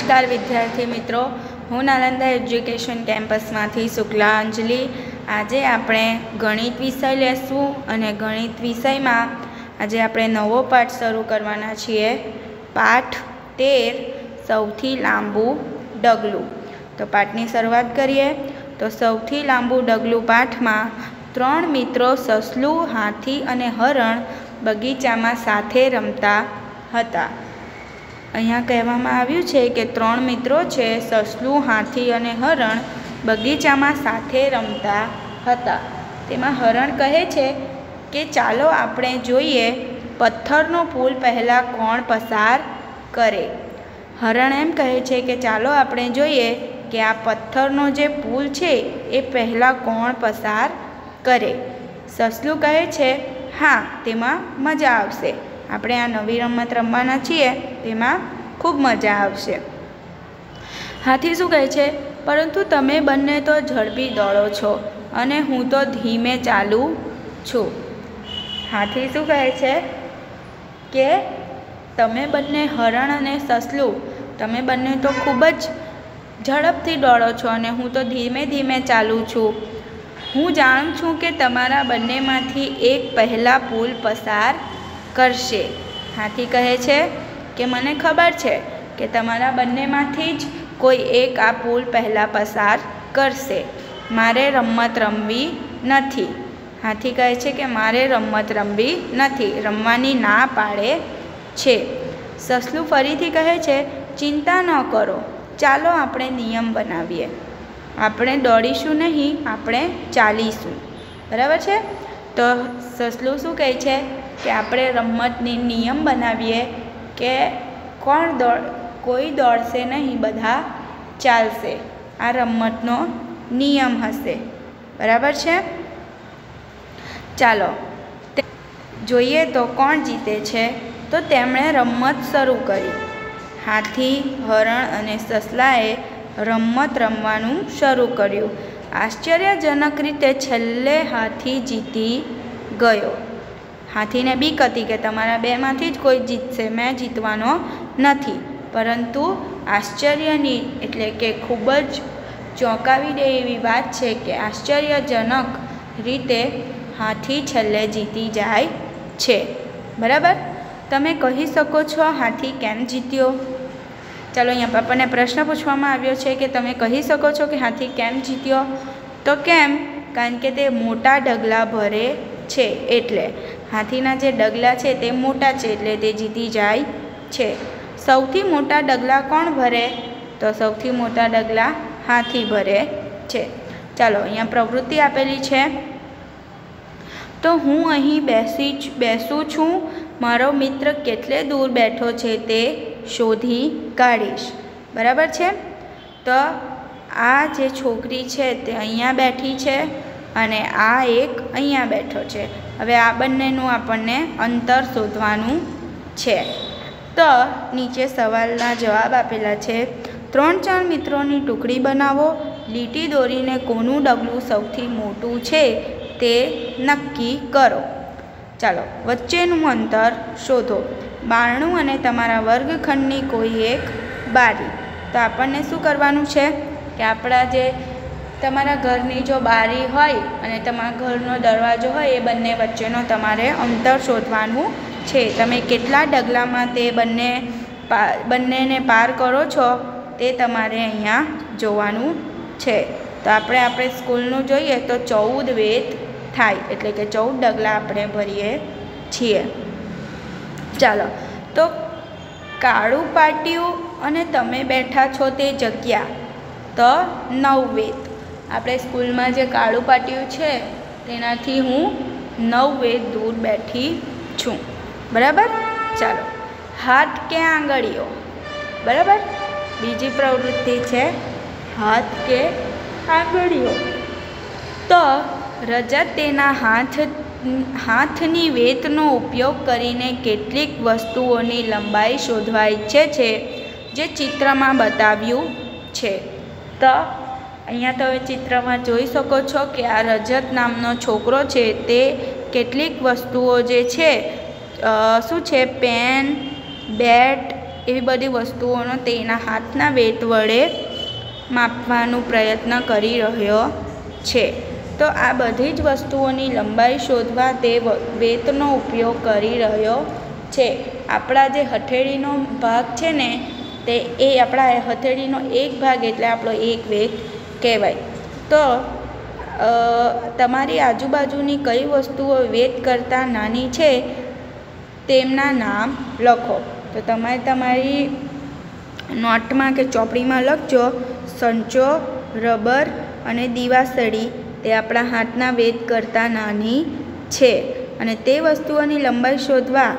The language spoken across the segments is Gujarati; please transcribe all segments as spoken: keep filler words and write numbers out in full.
नमस्कार विद्यार्थी मित्रों, हूँ नालंदा एज्युकेशन केम्पस में शुक्ला अंजलि। आज आपणे गणित विषय लेशुं अने गणित विषय में आज आपणे नवो पाठ शुरू करवाना छीए। पाठ तेर सौथी लांबू डगलू। तो पाठनी शरूआत करिए। तो सौथी लांबू डगलू पाठ में त्रण मित्रों ससलू, हाथी अने हरण बगीचा में साथे रमता हता। अहींया कहेवामां आव्युं छे के त्रण मित्रों छे ससलू, हाथी अने हरण बगीचा में साथे रमता हता। तेमां हरण कहे छे के चालो आपणे जोईए पत्थरनो पुल पहला कोण पसार करे। हरण एम कहे छे के चालो आपणे जोईए के आ पत्थरनो जे पुल छे ए पहला कोण पसार करे। ससलू कहे छे हाँ, तेमां मजा आवशे, આપણે આ નવી રમત રમવાના છીએ તેમાં ખૂબ મજા આવશે। હાથી શું કહે છે, પરંતુ તમે બંને તો ઝડપી દોડો છો અને હું તો ધીમે ચાલું છું। હાથી શું કહે છે કે તમે બંને હરણ અને સસલું, તમે બંને તો ખૂબ જ ઝડપથી દોડો છો અને હું તો ધીમે ધીમે ચાલું છું। હું જાણું છું કે તમારા બંનેમાંથી એક પહેલા પુલ પસાર करशे। हाथी कहे छे कि मने खबर छे कि तमारा बंनेमांथी ज कोई एक आ पुल पहला पसार करशे। मारे रमत रमवी नथी। हाथी कहे छे कि मारे रमत रमवी नथी, रमवानी ना पाड़े छे। ससलू फरीथी कहे छे चिंता न करो, चालो आपणे नियम बनावीए, आपणे दौड़ीशुं नहीं, आपणे चालीशुं। बराबर छे। तो ससलू शुं कहे छे कि आपणे रमतनी नियम बनावीए के कोण दौड़ कोई दौड़शे नहीं, बधा चालशे। आ रमतनो नियम हशे। बराबर छे। चालो जोईए तो कोण जीते छे। तो तेमणे रमत शरू करी। हाथी, हरण अने ससलाए रमत रमवानुं शरू कर्युं। आश्चर्यजनक रीते छेल्ले हाथी जीती गयो। हाथी ने बीक हती के तमारा बे मांथी ज कोई जीतशे, मैं जीतवानो नथी। परंतु आश्चर्यनी एटले के खूब ज चौंकावी दे एवी वात छे के आश्चर्यजनक रीते हाथी छेल्ले जीती जाय छे। बराबर। तमे कही शको छो हाथी केम जीत्यो। चलो अहींया आपणे प्रश्न पूछवामां आव्यो छे कि तमे कही शको छो कि हाथी केम जीत्यो। तो केम, कारण के ते मोटा डगला भरे छे एटले। हाथीना जे डगला छे ते मोटा छे एटले ते जीती जाय छे। सौथी मोटा डगला कोण भरे। तो सौथी मोटा डगला हाथी भरे छे। चालो अहींया प्रवृत्ति आपेली छे। तो हूँ अहीं बेसी बेसूं छूं, मारो मित्र केटले दूर बैठो छे ते शोधी काढीश। बराबर छे। तो आ जे छोकरी छे ते अहींया बैठी छे अने आ एक अहींया बैठो छे। हवे आ बंनेनुं आपणने अंतर शोधवानुं छे। तो नीचे सवालना जवाब आपेला छे। त्रण चार मित्रोनी टुकड़ी बनावो, લીટી દોરીને કોનું ડગલું સૌથી મોટું છે તે નક્કી કરો। ચાલો વચ્ચેનું અંતર શોધો। બારણું અને તમારા વર્ગખંડની કોઈ એક બારી। તો આપણને શું કરવાનું છે કે આપણા જે તમારા ઘરની જો બારી હોય અને તમારા ઘરનો દરવાજો હોય એ બંને વચ્ચેનો તમારે અંતર શોધવાનું છે। તમે કેટલા ડગલામાં તે બંને પા બંનેને પાર કરો છો તે તમારે અહીંયા જોવાનું છે। તો આપણે આપણે સ્કૂલનું જોઈએ તો ચૌદ વેત થાય એટલે કે ચૌદ ડગલા આપણે ભરીએ છીએ। ચાલો તો કાળું પાટિયું અને તમે બેઠા છો તે જગ્યા તો નવ વેત। આપણે સ્કૂલમાં જે કાળું પાટિયું છે તેનાથી હું નવ વેત દૂર બેઠી છું। બરાબર। ચાલો હાથ કે આંગળીઓ। બરાબર। બીજી પ્રવૃત્તિ છે हाथ के आंगळीओ। तो रजत तेना हाथ हाथनी वेतनो उपयोग करीने केटलीक वस्तुओनी लंबाई शोधवा इच्छे छे जे चित्रमां बताव्युं छे। तो अहींया तमे चित्रमां जोई शको छो कि आ रजत नामनो छोकरो छे ते केटलीक वस्तुओ जे छे शुं छे पेन, बेट એવી બધી વસ્તુઓનો તેના હાથના વેત વડે માપવાનો પ્રયત્ન કરી રહ્યો છે. તો આ બધી જ વસ્તુઓની લંબાઈ શોધવા તે વેતનો ઉપયોગ કરી રહ્યો છે. આપણા જે હથેળીનો ભાગ છે ને તે એ આપણા હથેળીનો એક ભાગ એટલે આપણો એક વેત કહેવાય. તો તમારી આજુબાજુની કઈ વસ્તુઓ વેત કરતાં નાની છે તેમના નામ લખો. તો તમે તમારી નોટમાં કે ચોપડીમાં લખજો સંચો, રબર અને દીવાસળી તે આપણા હાથના વેત કરતાં નાની છે. અને તે વસ્તુઓની લંબાઈ શોધવા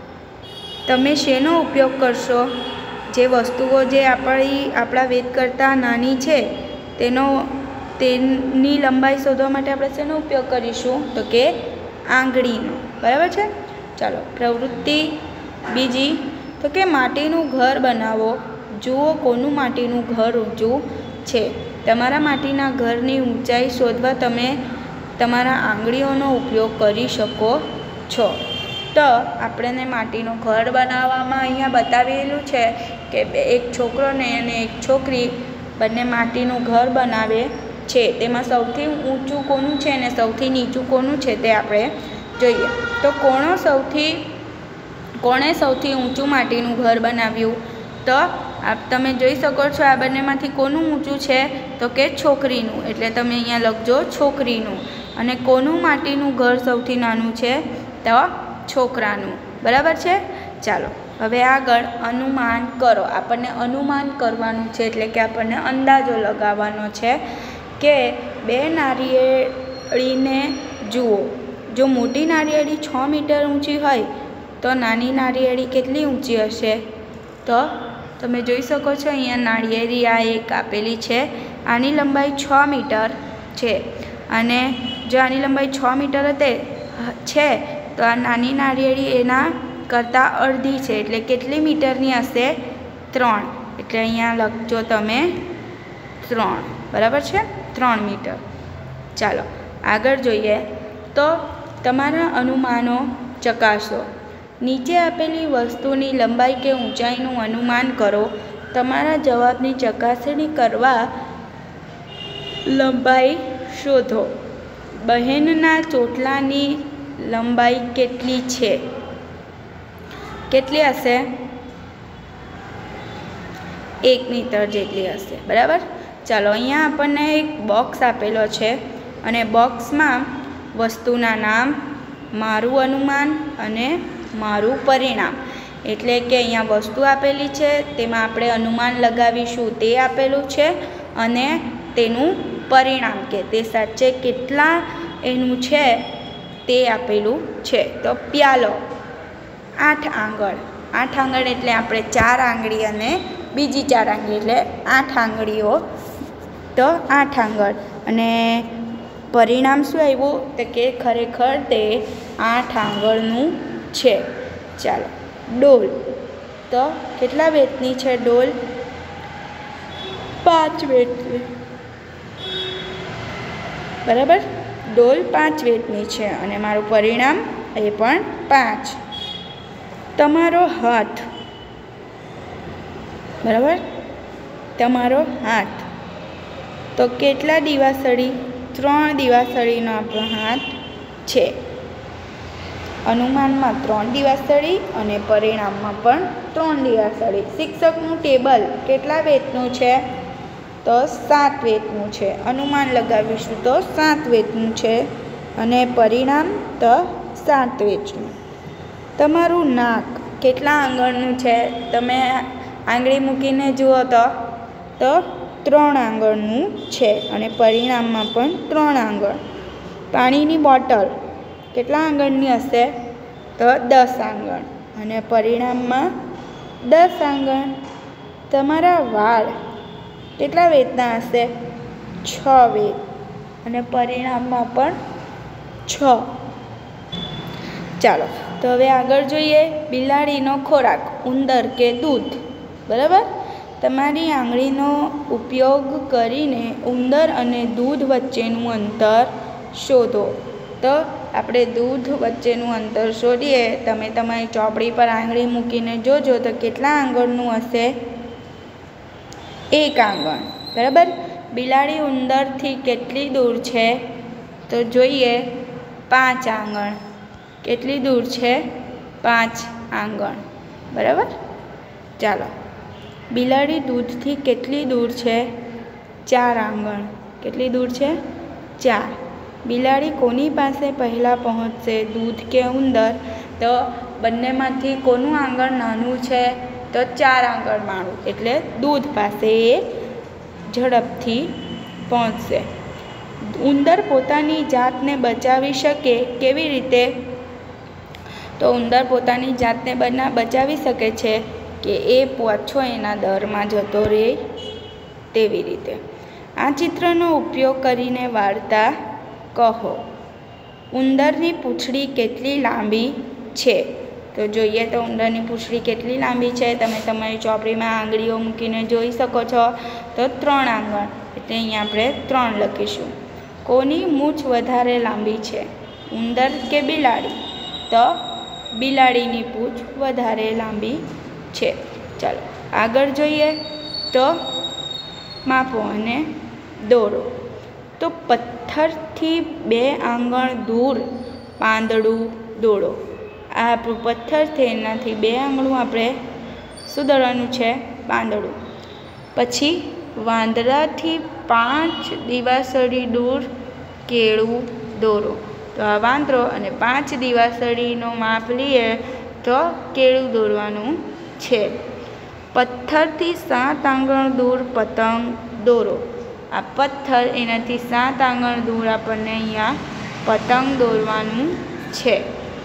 તમે શેનો ઉપયોગ કરશો? જે વસ્તુઓ જે આપણી આપણા વેત કરતાં નાની છે તેનો તેની લંબાઈ શોધવા માટે આપણે શેનો ઉપયોગ કરીશું? તો કે આંગળીનો. બરાબર છે. ચાલો પ્રવૃત્તિ બીજી, તો કે માટીનું ઘર બનાવો. જુઓ કોનું માટીનું ઘર ઊંચું છે. તમારા માટીના ઘરની ઊંચાઈ શોધવા તમે તમારા આંગળીઓનો ઉપયોગ કરી શકો છો. તો આપણને માટીનું ઘર બનાવવામાં અહીંયા બતાવેલું છે કે એક છોકરો ને અને એક છોકરી બંને માટીનું ઘર બનાવે છે. તેમાં સૌથી ઊંચું કોનું છે અને સૌથી નીચું કોનું છે તે આપણે જોઈએ. તો કોણો સૌથી કોણે સૌથી ઊંચું માટીનું ઘર બનાવ્યું? તો આપ તમે જોઈ શકો છો આ બંનેમાંથી કોનું ઊંચું છે? તો કે છોકરીનું. એટલે તમે અહીંયા લખજો છોકરીનું. અને કોનું માટીનું ઘર સૌથી નાનું છે? તો છોકરાનું. બરાબર છે. ચાલો હવે આગળ અનુમાન કરો. આપણને અનુમાન કરવાનું છે એટલે કે આપણને અંદાજો લગાવવાનો છે કે બે નારિયેળીને જુઓ. જો મોટી નારિયેળી છ મીટર ઊંચી હોય તો નાની નારિયેળી કેટલી ઊંચી હશે? તો તમે જોઈ શકો છો અહીંયા નાળિયેરી આ એક આપેલી છે. આની લંબાઈ છ મીટર છે. અને જો આની લંબાઈ છ મીટર હતે છે તો આ નાની નાળિયેરી એના કરતાં અડધી છે. એટલે કેટલી મીટરની હશે? ત્રણ. એટલે અહીંયા લખજો તમે ત્રણ. બરાબર છે. ત્રણ મીટર. ચાલો આગળ જોઈએ. તો તમારા અનુમાનો ચકાસો. નીચે આપેલી વસ્તુની લંબાઈ કે ઊંચાઈનું અનુમાન કરો. તમારા જવાબની ચકાસણી કરવા લંબાઈ શોધો. બહેનના ચોટલાની લંબાઈ કેટલી છે? કેટલી હશે? એક મીટર જેટલી હશે. બરાબર. ચાલો અહીંયા આપણને એક બોક્સ આપેલો છે અને બોક્સમાં વસ્તુના નામ, મારું અનુમાન અને મારું પરિણામ. એટલે કે અહીંયા વસ્તુ આપેલી છે તેમાં આપણે અનુમાન લગાવીશું તે આપેલું છે અને તેનું પરિણામ કે તે સાચે કેટલા એનું છે તે આપેલું છે. તો પ્યાલો આઠ આંગળ. આઠ આંગળ એટલે આપણે ચાર આંગળી અને બીજી ચાર આંગળી એટલે આઠ આંગળીઓ. તો આઠ આંગળ. અને પરિણામ શું આવ્યું? તો કે ખરેખર તે આઠ આંગળનું છે. ચાલો ડોલ. તો કેટલા વેતની છે ડોલ? પાંચ વેતની. બરાબર. ડોલ પાંચ વેતની છે અને મારું પરિણામ એ પણ પાંચ. તમારો હાથ. બરાબર. તમારો હાથ. તો કેટલા દીવાસળી? ત્રણ દીવાસળીનો આપણો હાથ છે. અનુમાનમાં ત્રણ દીવાસળી અને પરિણામમાં પણ ત્રણ દીવાસળી. શિક્ષકનું ટેબલ કેટલા વેતનું છે? તો સાત વેતનું છે. અનુમાન લગાવીશું તો સાત વેતનું છે અને પરિણામ તો સાત વેતનું. તમારું નાક કેટલા આંગળનું છે? તમે આંગળી મૂકીને જુઓ તો તો ત્રણ આંગળનું છે અને પરિણામમાં પણ ત્રણ આંગળ. પાણીની બોટલ કેટલા આંગળની હશે? તો દસ આંગળ અને પરિણામમાં દસ આંગળ. તમારા વાળ કેટલા વેતના હશે? છ વેત અને પરિણામમાં પણ છ. ચાલો તો હવે આગળ જોઈએ. બિલાડીનો ખોરાક, ઉંદર કે દૂધ. બરાબર. તમારી આંગળીનો ઉપયોગ કરીને ઉંદર અને દૂધ વચ્ચેનું અંતર શોધો. તો આપણે દૂધ વચ્ચેનું અંતર શોધીએ. તમે તમારી ચોપડી પર આંગળી મૂકીને જોજો તો કેટલા આંગળનું હશે? એક આંગણ. બરાબર. બિલાડી ઉંદરથી કેટલી દૂર છે? તો જોઈએ પાંચ આંગણ. કેટલી દૂર છે? પાંચ આંગણ. બરાબર. ચાલો. બિલાડી દૂધથી કેટલી દૂર છે? ચાર આંગણ. કેટલી દૂર છે? ચાર. બિલાડી કોની પાસે પહેલાં પહોંચશે, દૂધ કે ઉંદર? તો બંનેમાંથી કોનું આંગણ નાનું છે? તો ચાર આંગણવાળું, એટલે દૂધ પાસે એ ઝડપથી પહોંચશે. ઉંદર પોતાની જાતને બચાવી શકે કેવી રીતે? તો ઉંદર પોતાની જાતને બના બચાવી શકે છે કે એ પાછો એના દરમાં જતો રહે તેવી રીતે. આ ચિત્રનો ઉપયોગ કરીને વાર્તા કહો. ઉંદરની પૂંછડી કેટલી લાંબી છે? તો જોઈએ તો ઉંદરની પૂંછડી કેટલી લાંબી છે? તમે તમારી ચોપડીમાં આંગળીઓ મૂકીને જોઈ શકો છો. તો ત્રણ આંગણ, એટલે અહીંયા આપણે ત્રણ લખીશું. કોની મૂછ વધારે લાંબી છે, ઉંદર કે બિલાડી? તો બિલાડીની પૂંછ વધારે લાંબી છે. ચાલો આગળ જોઈએ તો માપો અને દોરો. તો પથ્થરથી બે આંગણ દૂર પાંદડું દોરો. આ આપણું પથ્થર છે, એનાથી બે આંગળું આપણે શું દોરવાનું છે? પાંદડું. પછી વાંદરાથી પાંચ દીવાસળી દૂર કેળું દોરો. તો આ વાંદરો અને પાંચ દીવાસળીનો માપ લઈએ તો કેળું દોરવાનું છે. પથ્થરથી સાત આંગણ દૂર પતંગ દોરો. આ પથ્થર, એનાથી સાત આંગણ દૂર આપણને અહીંયા પતંગ દોરવાનું છે.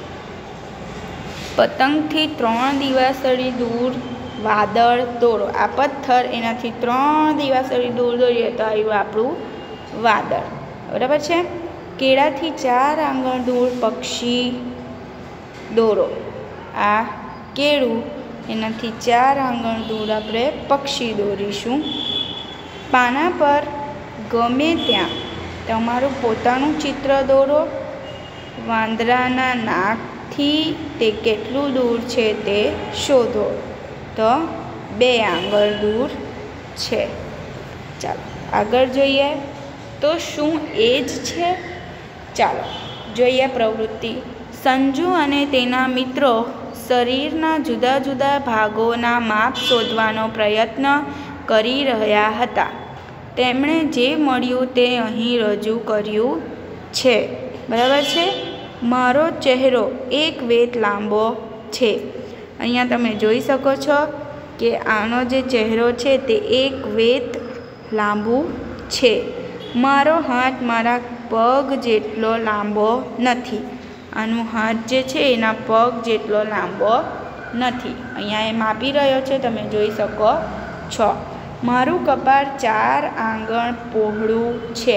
પતંગથી ત્રણ દીવાસળી દૂર વાદળ દોરો. આ પથ્થર, એનાથી ત્રણ દીવાસળી દૂર દોરીએ તો આવ્યું આપણું વાદળ. બરાબર છે. કેળાથી ચાર આંગણ દૂર પક્ષી દોરો. આ કેળું, એનાથી ચાર આંગણ દૂર આપણે પક્ષી દોરીશું. પાના પર ગમે ત્યાં તમારું પોતાનું ચિત્ર દોરો. વાંદરાના નાકથી તે કેટલું દૂર છે તે શોધો. તો બે આંગળ દૂર છે. ચાલો આગળ જોઈએ તો શું એ જ છે? ચાલો જોઈએ પ્રવૃત્તિ. સંજુ અને તેના મિત્રો શરીરના જુદા જુદા ભાગોના માપ શોધવાનો પ્રયત્ન કરી રહ્યા હતા. તેમણે જે મળ્યું તે અહીં રજૂ કર્યું છે. બરાબર છે. મારો ચહેરો એક વેત લાંબો છે. અહીંયા તમે જોઈ શકો છો કે આનો જે ચહેરો છે તે એક વેત લાંબુ છે. મારો હાથ મારા પગ જેટલો લાંબો નથી. આનો હાથ જે છે એના પગ જેટલો લાંબો નથી. અહીંયા એ માપી રહ્યો છે, તમે જોઈ શકો છો. મારું કપાળ ચાર આંગણ પહોળું છે.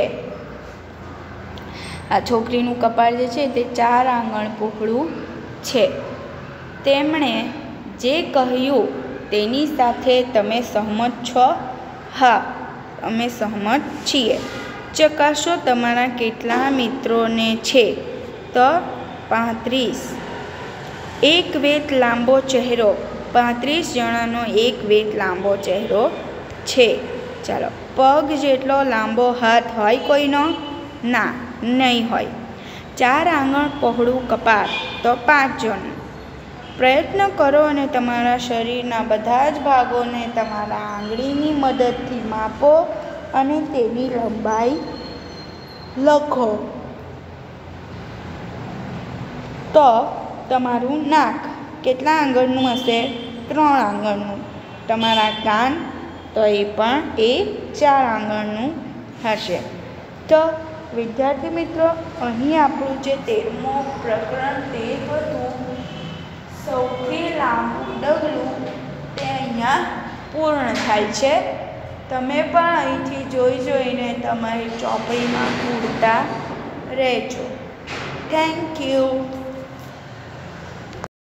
આ છોકરીનું કપાળ જે છે તે ચાર આંગણ પહોળું છે. તેમણે જે કહ્યું તેની સાથે તમે સહમત છો? હા, અમે સહમત છીએ. ચકાસો તમારા કેટલા મિત્રોને છે? તો પાંત્રીસ. એક વેત લાંબો ચહેરો. પાંત્રીસ જણાનો એક વેત લાંબો ચહેરો છે. ચાલો. પગ જેટલો લાંબો હાથ હોય કોઈનો? ના, નહીં હોય. ચાર આંગણ પહોળું કપાળ. તો પાંચ જણ. પ્રયત્ન કરો અને તમારા શરીરના બધા જ ભાગોને તમારા આંગળીની મદદથી માપો અને તેની લંબાઈ લખો. તો તમારું નાક કેટલા આંગળનું હશે? ત્રણ આંગળનું. તમારા કાન, તો એ પણ એ ચાર આંગળનું હશે. તો વિદ્યાર્થી મિત્રો, અહીં આપણું જે તેરમું પ્રકરણ તે હતું સૌથી લાંબુ ડગલું, તે અહીંયા પૂર્ણ થાય છે. તમે પણ અહીંથી જોઈ જોઈને તમારી ચોપડીમાં પૂરતા રહેજો. Thank you.